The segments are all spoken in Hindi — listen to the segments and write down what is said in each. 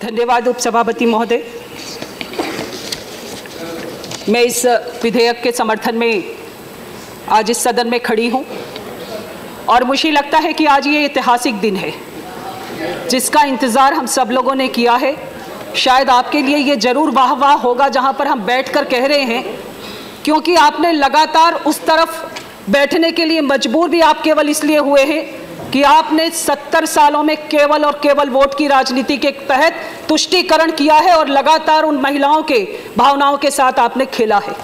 धन्यवाद उपसभापति महोदय। मैं इस विधेयक के समर्थन में आज इस सदन में खड़ी हूं और मुझे लगता है कि आज ये ऐतिहासिक दिन है जिसका इंतज़ार हम सब लोगों ने किया है। शायद आपके लिए ये ज़रूर वाह वाह होगा जहां पर हम बैठकर कह रहे हैं, क्योंकि आपने लगातार उस तरफ बैठने के लिए मजबूर भी आप केवल इसलिए हुए हैं कि आपने 70 सालों में केवल और केवल वोट की राजनीति के तहत तुष्टीकरण किया है और लगातार उन महिलाओं के भावनाओं के साथ आपने खेला है।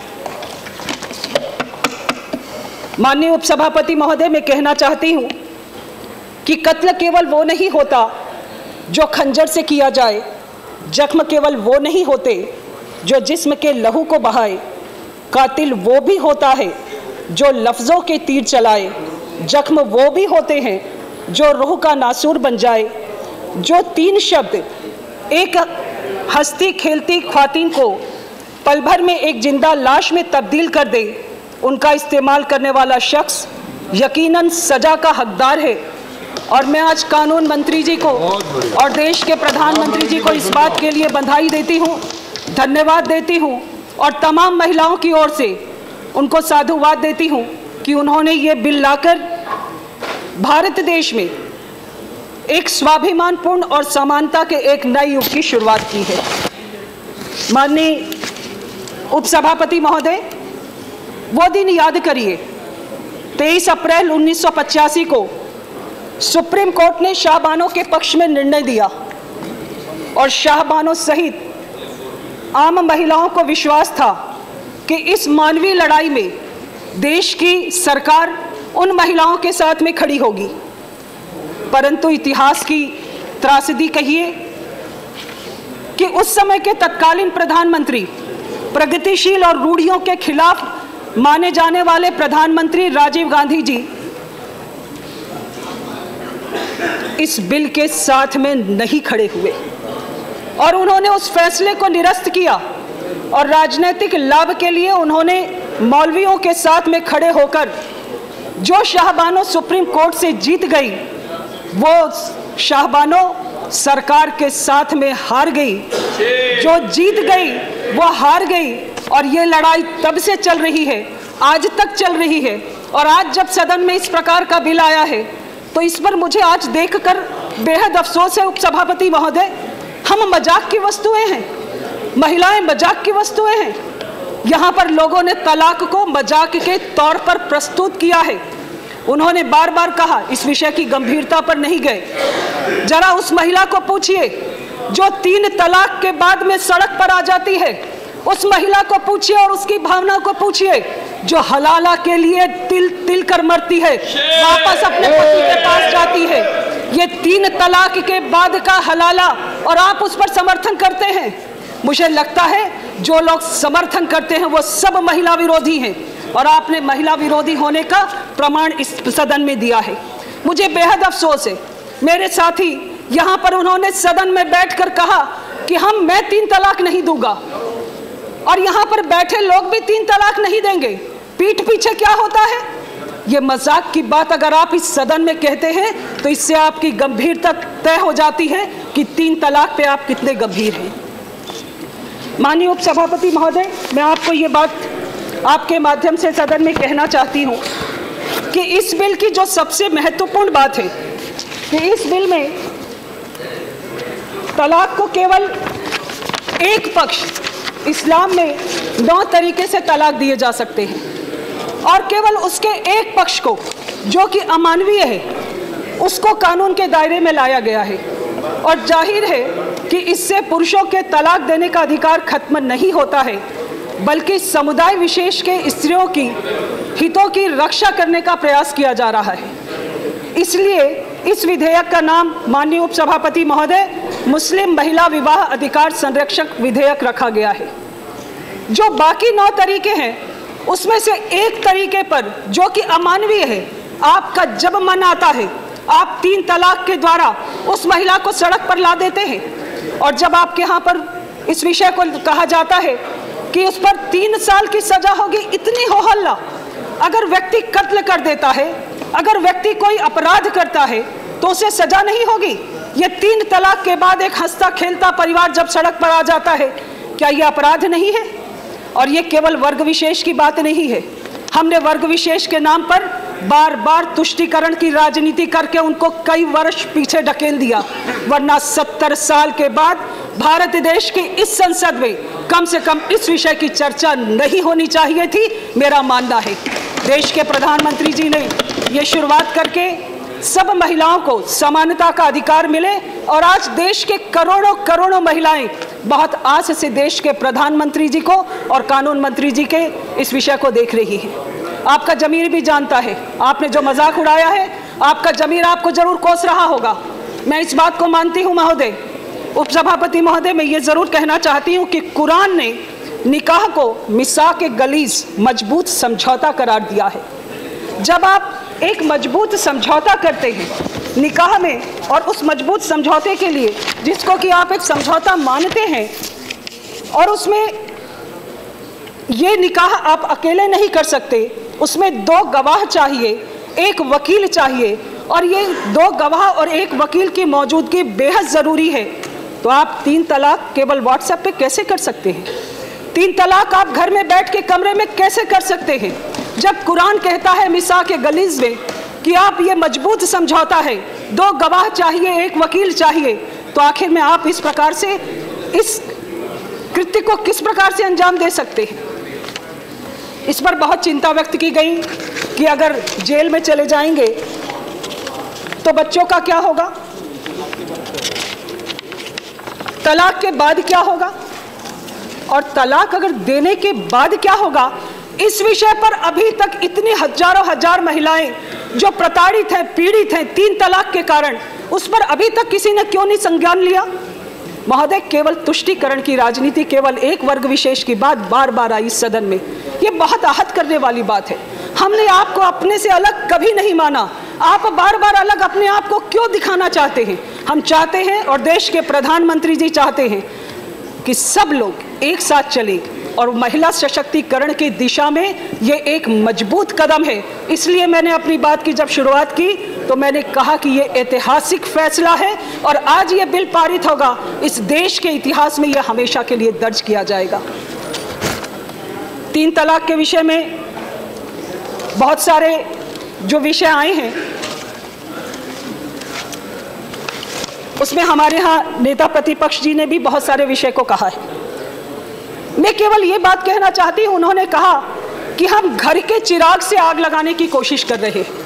माननीय उपसभापति महोदय, मैं कहना चाहती हूं कि कत्ल केवल वो नहीं होता जो खंजर से किया जाए, जख्म केवल वो नहीं होते जो जिस्म के लहू को बहाए, कातिल वो भी होता है जो लफ्ज़ों के तीर चलाए, जख्म वो भी होते हैं जो रूह का नासूर बन जाए, जो 3 शब्द एक हंसती खेलती ख्वातीन को पल भर में एक जिंदा लाश में तब्दील कर दे, उनका इस्तेमाल करने वाला शख्स यकीनन सज़ा का हकदार है। और मैं आज कानून मंत्री जी को और देश के प्रधानमंत्री जी को इस बात के लिए बधाई देती हूँ, धन्यवाद देती हूँ और तमाम महिलाओं की ओर से उनको साधुवाद देती हूँ कि उन्होंने ये बिल लाकर भारत देश में एक स्वाभिमानपूर्ण और समानता के एक नए युग की शुरुआत की है। माननीय उपसभापति महोदय, वो दिन याद करिए 23 अप्रैल 1985 को सुप्रीम कोर्ट ने शाहबानों के पक्ष में निर्णय दिया और शाहबानों सहित आम महिलाओं को विश्वास था कि इस मानवीय लड़ाई में देश की सरकार उन महिलाओं के साथ में खड़ी होगी। परंतु इतिहास की त्रासदी कहिए कि उस समय के तत्कालीन प्रधानमंत्री, प्रगतिशील और रूढ़ियों के खिलाफ माने जाने वाले प्रधानमंत्री राजीव गांधी जी इस बिल के साथ में नहीं खड़े हुए और उन्होंने उस फैसले को निरस्त किया और राजनीतिक लाभ के लिए उन्होंने मौलवियों के साथ में खड़े होकर जो शाहबानो सुप्रीम कोर्ट से जीत गई, वो शाहबानो सरकार के साथ में हार गई। जो जीत गई वो हार गई और ये लड़ाई तब से चल रही है, आज तक चल रही है। और आज जब सदन में इस प्रकार का बिल आया है तो इस पर मुझे आज देखकर बेहद अफसोस है उपसभापति महोदय। हम मजाक की वस्तुएं हैं, महिलाएं मजाक की वस्तुएं हैं। यहाँ पर लोगों ने तलाक को मजाक के तौर पर प्रस्तुत किया है। उन्होंने बार बार कहा, इस विषय की गंभीरता पर नहीं गए। जरा उस महिला को पूछिए जो 3 तलाक के बाद में सड़क पर आ जाती है, उस महिला को पूछिए और उसकी भावना को पूछिए जो हलाला के लिए तिल तिल कर मरती है, वापस अपने पति के पास जाती है। ये 3 तलाक के बाद का हलाला और आप उस पर समर्थन करते हैं। मुझे लगता है जो लोग समर्थन करते हैं वो सब महिला विरोधी हैं और आपने महिला विरोधी होने का प्रमाण इस सदन में दिया है। मुझे बेहद अफसोस है, मेरे साथी यहाँ पर उन्होंने सदन में बैठकर कहा कि मैं 3 तलाक नहीं दूंगा और यहाँ पर बैठे लोग भी 3 तलाक नहीं देंगे। पीठ पीछे क्या होता है? ये मजाक की बात अगर आप इस सदन में कहते हैं तो इससे आपकी गंभीरता तय हो जाती है कि 3 तलाक पे आप कितने गंभीर हैं। माननीय उपसभापति महोदय, मैं आपको ये बात आपके माध्यम से सदन में कहना चाहती हूँ कि इस बिल की जो सबसे महत्वपूर्ण बात है कि इस बिल में तलाक को केवल एक पक्ष, इस्लाम में 9 तरीके से तलाक दिए जा सकते हैं और केवल उसके एक पक्ष को जो कि अमानवीय है उसको कानून के दायरे में लाया गया है। और जाहिर है कि इससे पुरुषों के तलाक देने का अधिकार खत्म नहीं होता है, बल्कि समुदाय विशेष के स्त्रियों की हितों की रक्षा करने का प्रयास किया जा रहा है। इसलिए इस विधेयक का नाम माननीय उपसभापति महोदय मुस्लिम महिला विवाह अधिकार संरक्षक विधेयक रखा गया है। जो बाकी 9 तरीके हैं उसमें से एक तरीके पर जो कि अमानवीय है, आपका जब मन आता है आप 3 तलाक के द्वारा उस महिला को सड़क पर ला देते हैं और जब आपके यहाँ पर इस विषय को कहा जाता है कि उस पर 3 साल की सजा होगी, इतनी हो हल्ला। अगर व्यक्ति कत्ल कर देता है, अगर व्यक्ति कोई अपराध करता है तो उसे सजा नहीं होगी। ये 3 तलाक के बाद एक हंसता खेलता परिवार जब सड़क पर आ जाता है, क्या ये अपराध नहीं है? और ये केवल वर्ग विशेष की बात नहीं है। हमने वर्ग विशेष के नाम पर बार बार तुष्टीकरण की राजनीति करके उनको कई वर्ष पीछे ढकेल दिया, वरना 70 साल के बाद भारत देश की इस संसद में कम से कम इस विषय की चर्चा नहीं होनी चाहिए थी, मेरा मानना है। देश के प्रधानमंत्री जी ने ये शुरुआत करके सब महिलाओं को समानता का अधिकार मिले और आज देश के करोड़ों करोड़ों महिलाएं बहुत आस से देश के प्रधानमंत्री जी को और कानून मंत्री जी के इस विषय को देख रही हैं। आपका जमीर भी जानता है, आपने जो मजाक उड़ाया है, आपका जमीर आपको जरूर कोस रहा होगा। मैं इस बात को मानती हूं महोदय, उपसभापति महोदय, मैं ये जरूर कहना चाहती हूं कि कुरान ने निकाह को मिसाक गलीज मजबूत समझौता करार दिया है। जब आप एक मजबूत समझौता करते हैं निकाह में, और उस मजबूत समझौते के लिए जिसको कि आप एक समझौता मानते हैं, और उसमें ये निकाह आप अकेले नहीं कर सकते, उसमें 2 गवाह चाहिए, 1 वकील चाहिए, और ये 2 गवाह और 1 वकील की मौजूदगी बेहद ज़रूरी है। तो आप 3 तलाक केवल व्हाट्सएप पे कैसे कर सकते हैं? 3 तलाक आप घर में बैठ के कमरे में कैसे कर सकते हैं? जब कुरान कहता है मिसाक गलीज में कि आप ये मजबूत समझौता है, 2 गवाह चाहिए, 1 वकील चाहिए, तो आखिर में आप इस प्रकार से इस कृत्य को किस प्रकार से अंजाम दे सकते हैं? इस पर बहुत चिंता व्यक्त की गई कि अगर जेल में चले जाएंगे तो बच्चों का क्या होगा, तलाक के बाद क्या होगा, और तलाक अगर देने के बाद क्या होगा। इस विषय पर अभी तक इतनी हजारों हजार महिलाएं जो प्रताड़ित हैं, पीड़ित हैं 3 तलाक के कारण, उस पर अभी तक किसी ने क्यों नहीं संज्ञान लिया? महोदय, केवल तुष्टीकरण की राजनीति केवल एक वर्ग विशेष की बात बार बार आई सदन में, ये बहुत आहत करने वाली बात है। हमने आपको अपने से अलग कभी नहीं माना, आप बार बार अलग अपने आप को क्यों दिखाना चाहते हैं? हम चाहते हैं और देश के प्रधानमंत्री जी चाहते हैं कि सब लोग एक साथ चलें, और महिला सशक्तिकरण की दिशा में ये एक मजबूत कदम है। इसलिए मैंने अपनी बात की जब शुरुआत की तो मैंने कहा कि ये ऐतिहासिक फैसला है और आज ये बिल पारित होगा, इस देश के इतिहास में ये हमेशा के लिए दर्ज किया जाएगा। 3 तलाक के विषय में बहुत सारे जो विषय आए हैं उसमें हमारे यहाँ नेता प्रतिपक्ष जी ने भी बहुत सारे विषय को कहा है। मैं केवल ये बात कहना चाहती हूँ, उन्होंने कहा कि हम घर के चिराग से आग लगाने की कोशिश कर रहे हैं।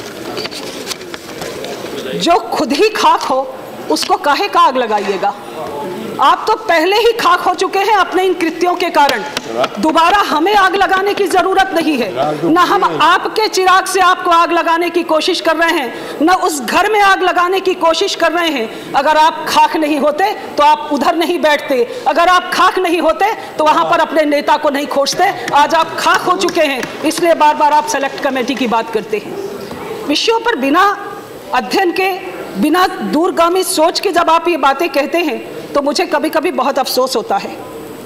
जो खुद ही खाक हो उसको काहे का आग लगाइएगा? आप तो पहले ही खाक हो चुके हैं अपने इन कृत्यों के कारण, दोबारा हमें आग लगाने की जरूरत नहीं है। न हम आपके चिराग से आपको आग लगाने की कोशिश कर रहे हैं, न उस घर में आग लगाने की कोशिश कर रहे हैं। अगर आप खाक नहीं होते तो आप उधर नहीं बैठते, अगर आप खाक नहीं होते तो वहां पर अपने नेता को नहीं खोजते। आज आप खाक हो चुके हैं, इसलिए बार बार आप सेलेक्ट कमेटी की बात करते हैं। विषयों पर बिना अध्ययन के, बिना दूरगामी सोच के जब आप ये बातें कहते हैं तो मुझे कभी कभी बहुत अफसोस होता है।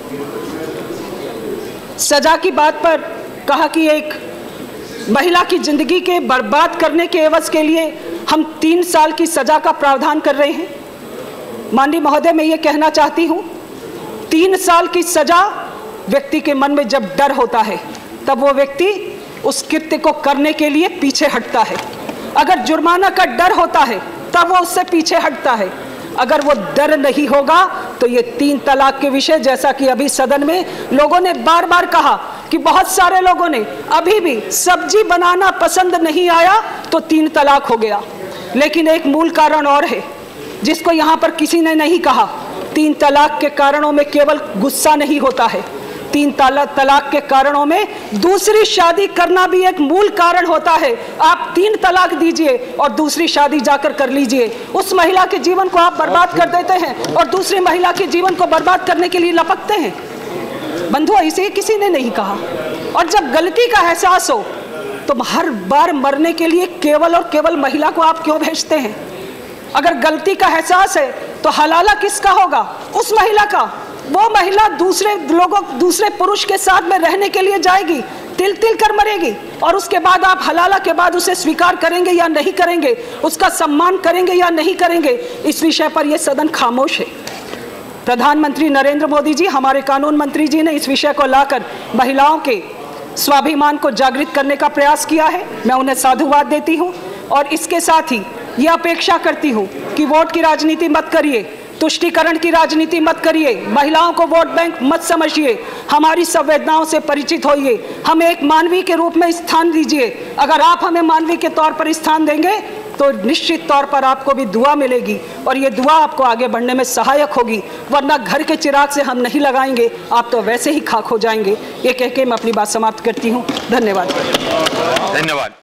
सजा की बात पर कहा कि एक महिला की जिंदगी के बर्बाद करने के एवज के लिए हम 3 साल की सजा का प्रावधान कर रहे हैं। माननीय महोदय, मैं ये कहना चाहती हूँ, 3 साल की सजा व्यक्ति के मन में जब डर होता है तब वो व्यक्ति उस कृत्य को करने के लिए पीछे हटता है। अगर जुर्माना का डर होता है तब वो उससे पीछे हटता है। अगर वो डर नहीं होगा तो ये 3 तलाक के विषय, जैसा कि अभी सदन में लोगों ने बार बार कहा कि बहुत सारे लोगों ने अभी भी सब्जी बनाना पसंद नहीं आया तो 3 तलाक हो गया। लेकिन एक मूल कारण और है जिसको यहाँ पर किसी ने नहीं कहा। 3 तलाक के कारणों में केवल गुस्सा नहीं होता है, 3 तलाक के कारणों में दूसरी शादी करना भी एक मूल कारण होता है। आप 3 तलाक दीजिए और दूसरी शादी जाकर कर लीजिए, उस महिला के जीवन को आप बर्बाद कर देते हैं और दूसरी महिला के जीवन को बर्बाद करने के लिए लपकते हैं। बंधुओं, इसे किसी ने नहीं कहा। और जब गलती का एहसास हो तो हर बार मरने के लिए केवल और केवल महिला को आप क्यों भेजते हैं? अगर गलती का एहसास है तो हलाला किसका होगा? उस महिला का। वो महिला दूसरे लोगों, दूसरे पुरुष के साथ में रहने के लिए जाएगी तिल तिल कर मरेगी, और उसके बाद आप हलाला के बाद उसे स्वीकार करेंगे या नहीं करेंगे, उसका सम्मान करेंगे या नहीं करेंगे, इस विषय पर यह सदन खामोश है। प्रधानमंत्री नरेंद्र मोदी जी, हमारे कानून मंत्री जी ने इस विषय को लाकर महिलाओं के स्वाभिमान को जागृत करने का प्रयास किया है। मैं उन्हें साधुवाद देती हूं और इसके साथ ही यह अपेक्षा करती हूं कि वोट की राजनीति मत करिए, तुष्टीकरण की राजनीति मत करिए, महिलाओं को वोट बैंक मत समझिए, हमारी संवेदनाओं से परिचित होइए, हमें एक मानवीय के रूप में स्थान दीजिए। अगर आप हमें मानवीय के तौर पर स्थान देंगे तो निश्चित तौर पर आपको भी दुआ मिलेगी और ये दुआ आपको आगे बढ़ने में सहायक होगी, वरना घर के चिराग से हम नहीं लगाएंगे, आप तो वैसे ही खाक हो जाएंगे। ये कह के मैं अपनी बात समाप्त करती हूँ। धन्यवाद।